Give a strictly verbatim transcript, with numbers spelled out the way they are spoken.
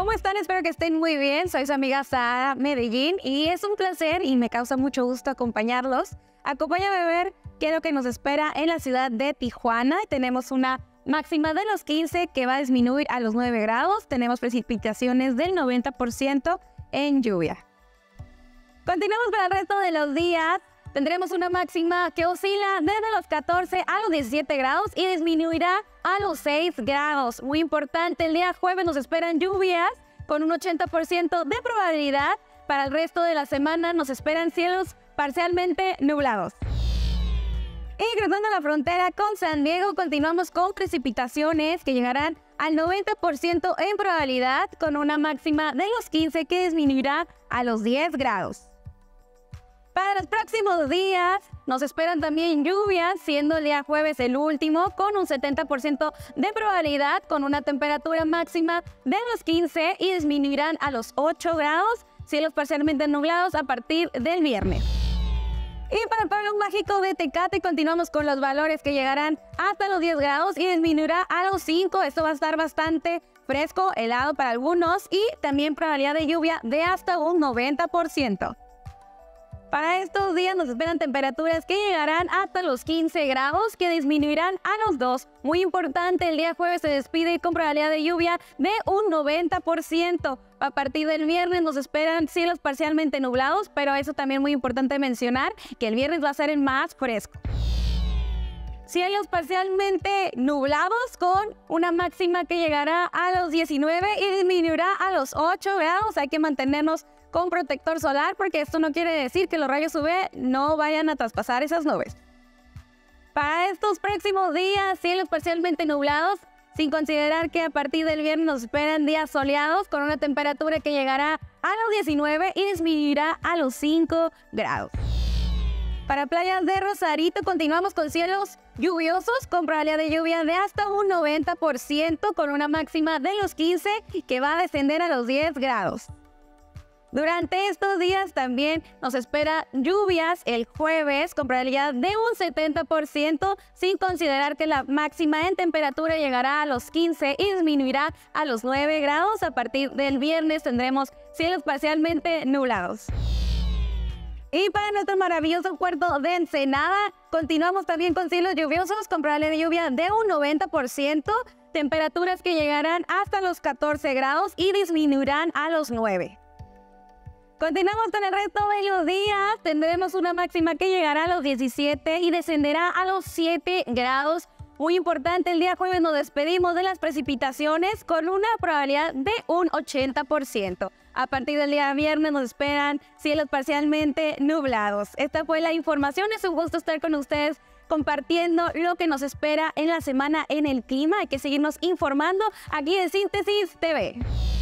¿Cómo están? Espero que estén muy bien. Soy su amiga Sara Medellín y es un placer y me causa mucho gusto acompañarlos. Acompáñame a ver qué es lo que nos espera en la ciudad de Tijuana. Tenemos una máxima de los quince que va a disminuir a los nueve grados. Tenemos precipitaciones del noventa por ciento en lluvia. Continuamos para el resto de los días. Tendremos una máxima que oscila desde los catorce a los diecisiete grados y disminuirá a los seis grados. Muy importante, el día jueves nos esperan lluvias con un ochenta por ciento de probabilidad. Para el resto de la semana nos esperan cielos parcialmente nublados. Y cruzando la frontera con San Diego, continuamos con precipitaciones que llegarán al noventa por ciento en probabilidad con una máxima de los quince que disminuirá a los diez grados. Para los próximos días nos esperan también lluvias, siendo el día jueves el último, con un setenta por ciento de probabilidad, con una temperatura máxima de los quince y disminuirán a los ocho grados, cielos parcialmente nublados a partir del viernes. Y para el pueblo mágico de Tecate continuamos con los valores que llegarán hasta los diez grados y disminuirá a los cinco. Esto va a estar bastante fresco, helado para algunos y también probabilidad de lluvia de hasta un noventa por ciento. Para estos días nos esperan temperaturas que llegarán hasta los quince grados, que disminuirán a los dos. Muy importante, el día jueves se despide con probabilidad de lluvia de un noventa por ciento. A partir del viernes nos esperan cielos parcialmente nublados, pero eso también muy importante mencionar, que el viernes va a ser el más fresco. Cielos parcialmente nublados con una máxima que llegará a los diecinueve y disminuirá a los ocho grados. Hay que mantenernos con protector solar porque esto no quiere decir que los rayos U V no vayan a traspasar esas nubes. Para estos próximos días, cielos parcialmente nublados, sin considerar que a partir del viernes nos esperan días soleados con una temperatura que llegará a los diecinueve y disminuirá a los cinco grados. Para playas de Rosarito continuamos con cielos lluviosos con probabilidad de lluvia de hasta un noventa por ciento con una máxima de los quince que va a descender a los diez grados. Durante estos días también nos espera lluvias el jueves con probabilidad de un setenta por ciento sin considerar que la máxima en temperatura llegará a los quince y disminuirá a los nueve grados. A partir del viernes tendremos cielos parcialmente nublados. Y para nuestro maravilloso puerto de Ensenada, continuamos también con cielos lluviosos con probabilidad de lluvia de un noventa por ciento, temperaturas que llegarán hasta los catorce grados y disminuirán a los nueve. Continuamos con el resto de los días, tendremos una máxima que llegará a los diecisiete y descenderá a los siete grados. Muy importante, el día jueves nos despedimos de las precipitaciones con una probabilidad de un ochenta por ciento. A partir del día viernes nos esperan cielos parcialmente nublados. Esta fue la información, es un gusto estar con ustedes compartiendo lo que nos espera en la semana en el clima. Hay que seguirnos informando aquí en Síntesis T V.